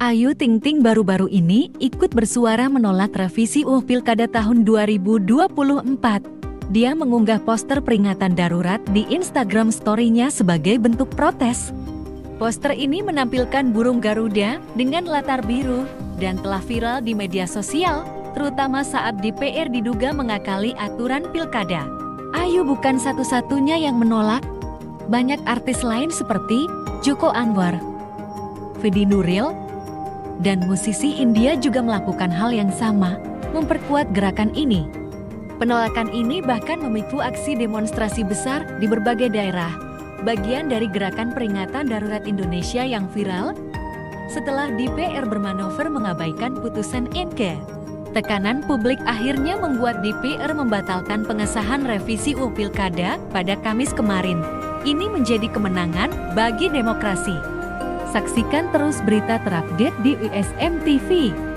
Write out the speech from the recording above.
Ayu Ting Ting baru-baru ini ikut bersuara menolak revisi UU Pilkada tahun 2024. Dia mengunggah poster peringatan darurat di Instagram Story-nya sebagai bentuk protes. Poster ini menampilkan burung Garuda dengan latar biru dan telah viral di media sosial, terutama saat DPR diduga mengakali aturan pilkada. Ayu bukan satu-satunya yang menolak. Banyak artis lain seperti Joko Anwar, Fedi Nuril, dan musisi India juga melakukan hal yang sama, memperkuat gerakan ini. Penolakan ini bahkan memicu aksi demonstrasi besar di berbagai daerah, bagian dari gerakan peringatan darurat Indonesia yang viral setelah DPR bermanuver mengabaikan putusan MK. Tekanan publik akhirnya membuat DPR membatalkan pengesahan revisi UU Pilkada pada Kamis kemarin. Ini menjadi kemenangan bagi demokrasi. Saksikan terus berita terupdate di USM TV.